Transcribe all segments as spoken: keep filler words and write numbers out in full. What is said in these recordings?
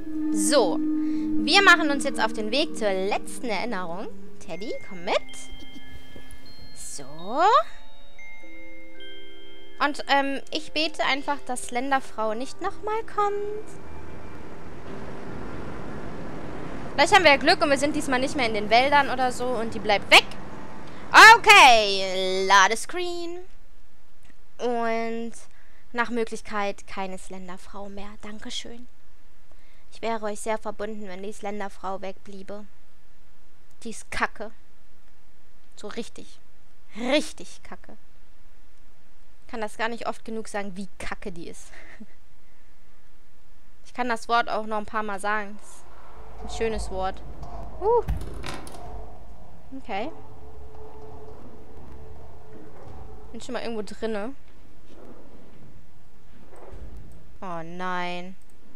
So. Wir machen uns jetzt auf den Weg zur letzten Erinnerung. Teddy, komm mit. So. Und ähm, ich bete einfach, dass Slenderfrau nicht nochmal kommt. Vielleicht haben wir ja Glück und wir sind diesmal nicht mehr in den Wäldern oder so und die bleibt weg. Okay, Ladescreen. Und nach Möglichkeit keine Slenderfrau mehr. Dankeschön. Ich wäre euch sehr verbunden, wenn die Slenderfrau wegbliebe. Die ist kacke. So richtig. Richtig kacke. Ich kann das gar nicht oft genug sagen, wie kacke die ist. Ich kann das Wort auch noch ein paar Mal sagen. Das ist ein schönes Wort. Uh. Okay. Bin schon mal irgendwo drinne. Oh nein.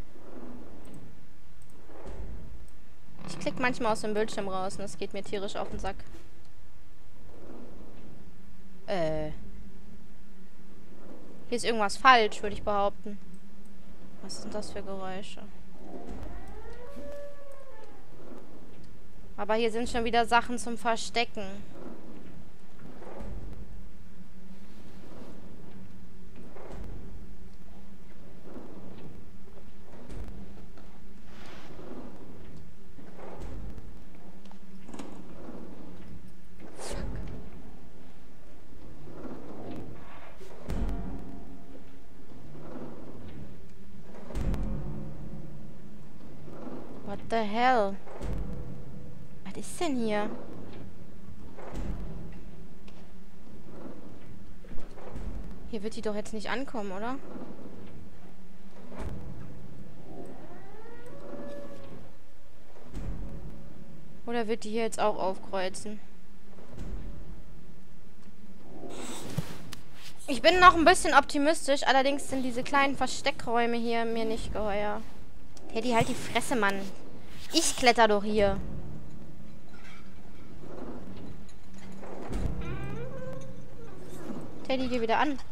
Ich klicke manchmal aus dem Bildschirm raus und das geht mir tierisch auf den Sack. Äh. Hier ist irgendwas falsch, würde ich behaupten. Was sind das für Geräusche? Aber hier sind schon wieder Sachen zum Verstecken. What the hell? Was ist denn hier? Hier wird die doch jetzt nicht ankommen, oder? Oder wird die hier jetzt auch aufkreuzen? Ich bin noch ein bisschen optimistisch, allerdings sind diese kleinen Versteckräume hier mir nicht geheuer. Teddy, halt die Fresse, Mann. Ich kletter doch hier. Teddy, geh wieder an.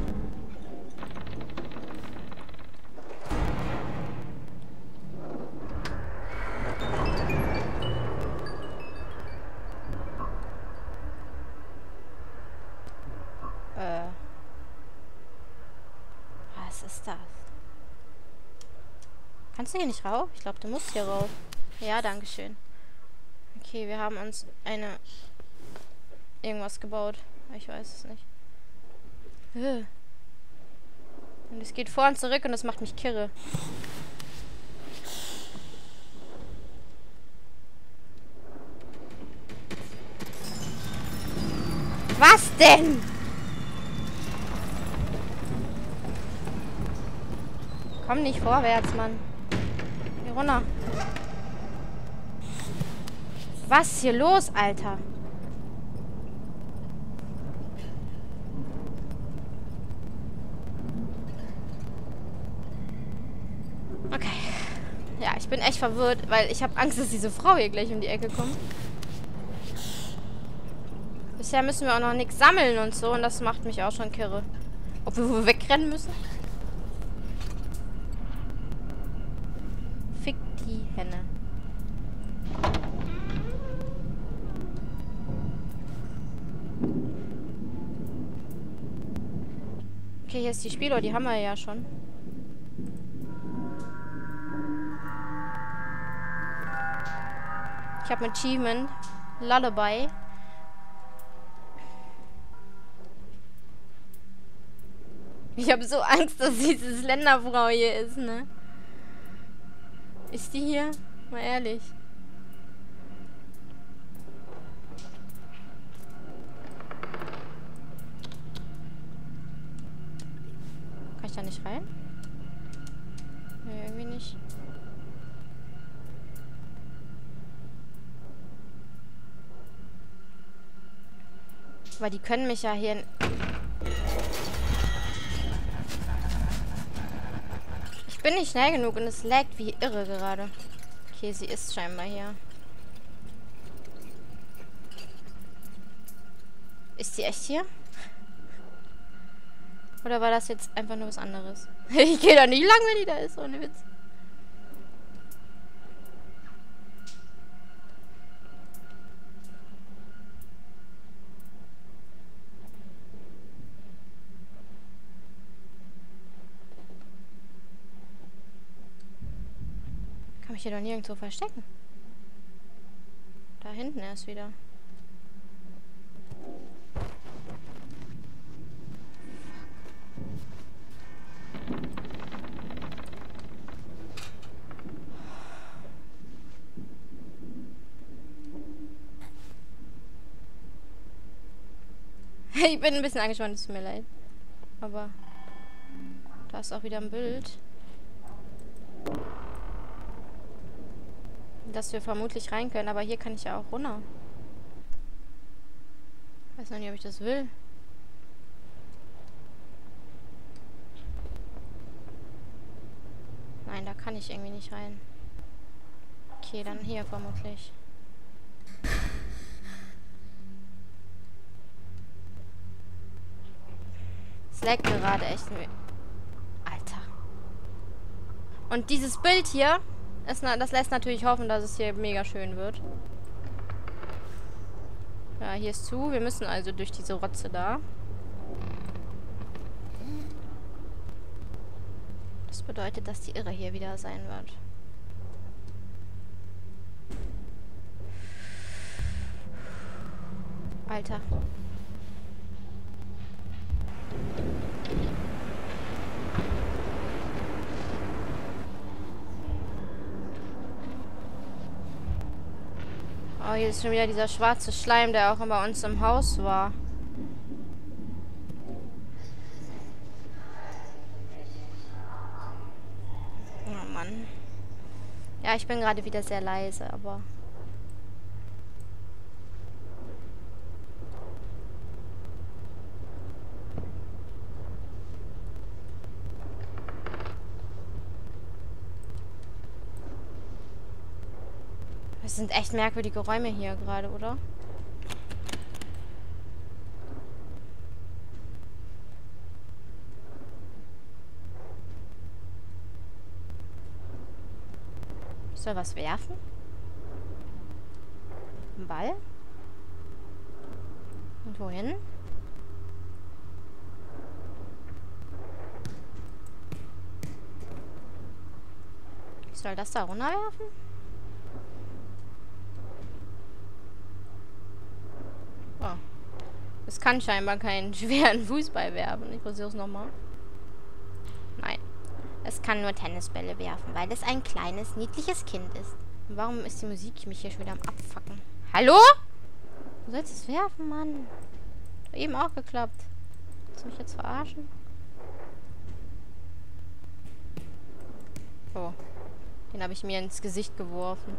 Äh. Was ist das? Kannst du hier nicht rauf? Ich glaube, du musst hier rauf. Ja, danke schön. Okay, wir haben uns eine... irgendwas gebaut. Ich weiß es nicht. Äh. Und es geht vor und zurück und das macht mich kirre. Was denn? Komm nicht vorwärts, Mann. Hier runter. Was ist hier los, Alter? Okay. Ja, ich bin echt verwirrt, weil ich habe Angst, dass diese Frau hier gleich um die Ecke kommt. Bisher müssen wir auch noch nichts sammeln und so und das macht mich auch schon kirre. Ob wir wohl wegrennen müssen? Fick die Henne. Okay, hier ist die Spieluhr, die haben wir ja schon. Ich habe ein Achievement. Lullaby. Ich habe so Angst, dass diese Slenderfrau hier ist, ne? Ist die hier? Mal ehrlich. Kann ich da nicht rein? Nee, irgendwie nicht. Aber die können mich ja hier... Ich bin nicht schnell genug und es laggt wie irre gerade. Okay, sie ist scheinbar hier. Ist sie echt hier? Oder war das jetzt einfach nur was anderes? Ich gehe da nicht lang, wenn die da ist, ohne Witz. mich hier doch nirgendwo verstecken. Da hinten erst wieder. Ich bin ein bisschen angespannt, es tut mir leid. Aber da ist auch wieder ein Bild. Dass wir vermutlich rein können, aber hier kann ich ja auch runter. Ich weiß noch nicht, ob ich das will. Nein, da kann ich irgendwie nicht rein. Okay, dann hier vermutlich. Es leckt gerade echt. Alter. Und dieses Bild hier, ist, das lässt natürlich hoffen, dass es hier mega schön wird. Ja, hier ist zu. Wir müssen also durch diese Rotze da. Das bedeutet, dass die Irre hier wieder sein wird. Alter. Oh, hier ist schon wieder dieser schwarze Schleim, der auch bei uns im Haus war. Oh Mann. Ja, ich bin gerade wieder sehr leise, aber... Es sind echt merkwürdige Räume hier gerade, oder? Ich soll was werfen? Ein Ball? Und wohin? Ich soll das da runterwerfen? Oh. Es kann scheinbar keinen schweren Fußball werfen. Ich versuche es nochmal. Nein. Es kann nur Tennisbälle werfen, weil es ein kleines, niedliches Kind ist. Und warum ist die Musik mich hier schon wieder am Abfacken? Hallo? Du sollst es werfen, Mann. Hat eben auch geklappt. Willst du mich jetzt verarschen? Oh. Den habe ich mir ins Gesicht geworfen.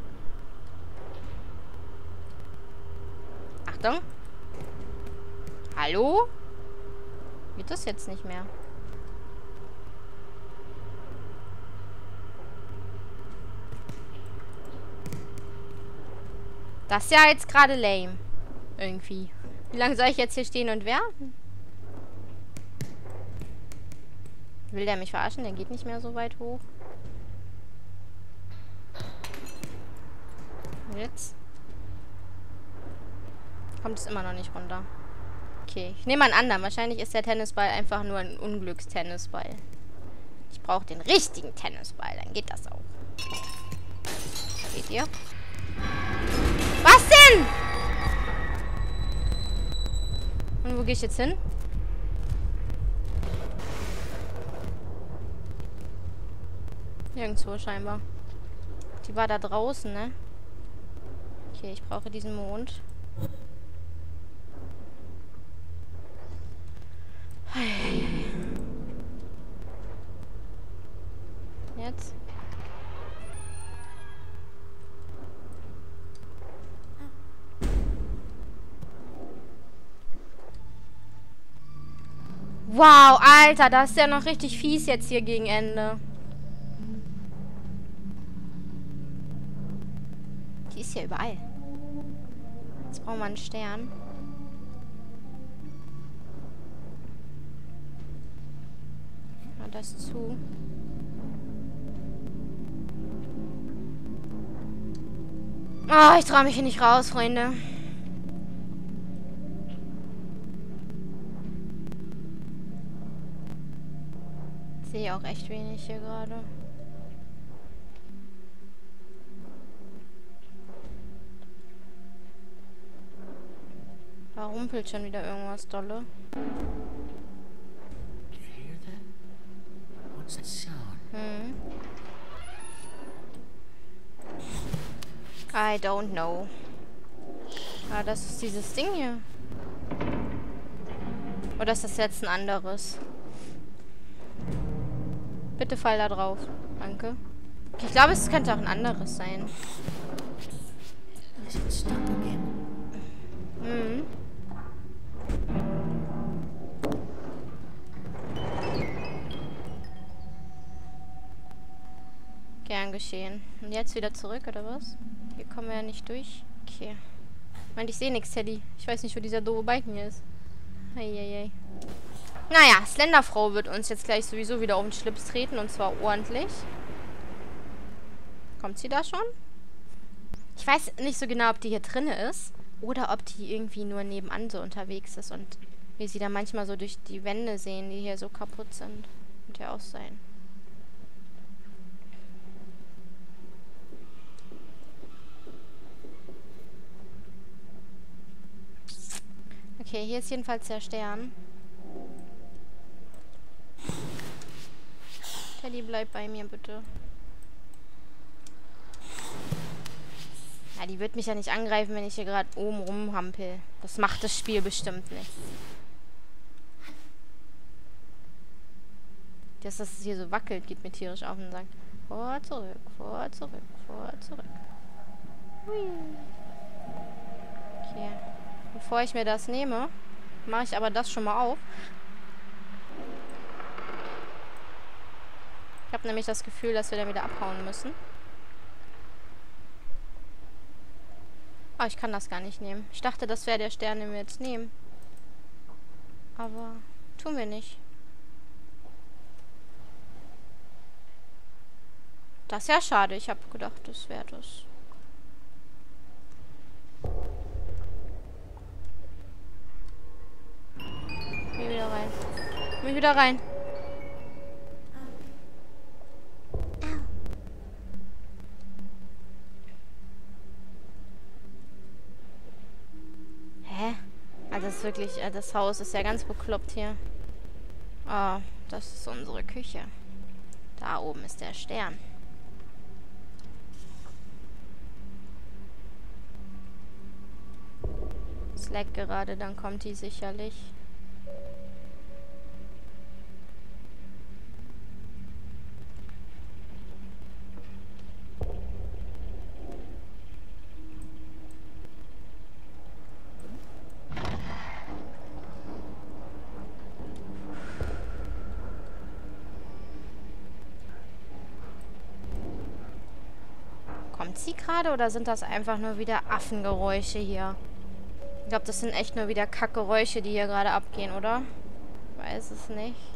Achtung. Hallo? Geht das jetzt nicht mehr? Das ist ja jetzt gerade lame. Irgendwie. Wie lange soll ich jetzt hier stehen und werfen? Will der mich verarschen? Der geht nicht mehr so weit hoch. Und jetzt? Kommt es immer noch nicht runter. Okay, ich nehme einen anderen. Wahrscheinlich ist der Tennisball einfach nur ein Unglückstennisball. Ich brauche den richtigen Tennisball. Dann geht das auch. Seht ihr? Was denn? Und wo gehe ich jetzt hin? Nirgendwo scheinbar. Die war da draußen, ne? Okay, ich brauche diesen Mond. Jetzt. Wow, Alter, das ist ja noch richtig fies jetzt hier gegen Ende. Die ist ja überall. Jetzt brauchen wir einen Stern. Ja, das ist zu. Ah, oh, ich traue mich hier nicht raus, Freunde. Ich sehe auch echt wenig hier gerade. Da rumpelt schon wieder irgendwas dolle. Hm. I don't know. Ah, das ist dieses Ding hier. Oder ist das jetzt ein anderes? Bitte fall da drauf. Danke. Ich glaube, es könnte auch ein anderes sein. Hm. Gern geschehen. Und jetzt wieder zurück, oder was? Hier kommen wir ja nicht durch. Okay. Ich meine, ich sehe nichts, Teddy. Ich weiß nicht, wo dieser doofe Balken hier ist. Eieiei. Naja, Slenderfrau wird uns jetzt gleich sowieso wieder auf den Schlips treten. Und zwar ordentlich. Kommt sie da schon? Ich weiß nicht so genau, ob die hier drinne ist. Oder ob die irgendwie nur nebenan so unterwegs ist. Und wir sie da manchmal so durch die Wände sehen, die hier so kaputt sind. Könnte ja auch sein. Okay, hier ist jedenfalls der Stern. Teddy, bleib bei mir, bitte. Ja, die wird mich ja nicht angreifen, wenn ich hier gerade oben rumhampel. Das macht das Spiel bestimmt nicht. Dass das hier so wackelt, geht mir tierisch auf den Sack. Vor, zurück, vor, zurück, vor, zurück. Hui. Okay. Bevor ich mir das nehme, mache ich aber das schon mal auf. Ich habe nämlich das Gefühl, dass wir dann wieder abhauen müssen. Oh, ich kann das gar nicht nehmen. Ich dachte, das wäre der Stern, den wir jetzt nehmen. Aber tun wir nicht. Das ist ja schade. Ich habe gedacht, das wäre das. Geh wieder rein. Geh wieder rein. Hä? Also das ist wirklich, das Haus ist ja ganz bekloppt hier. Oh, das ist unsere Küche. Da oben ist der Stern. Es leckt gerade, dann kommt die sicherlich. Kommt sie gerade oder sind das einfach nur wieder Affengeräusche hier? Ich glaube, das sind echt nur wieder Kackgeräusche, die hier gerade abgehen, oder? Ich weiß es nicht.